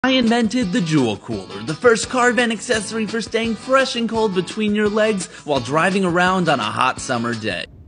I invented the Jewel Cooler, the first car vent accessory for staying fresh and cold between your legs while driving around on a hot summer day.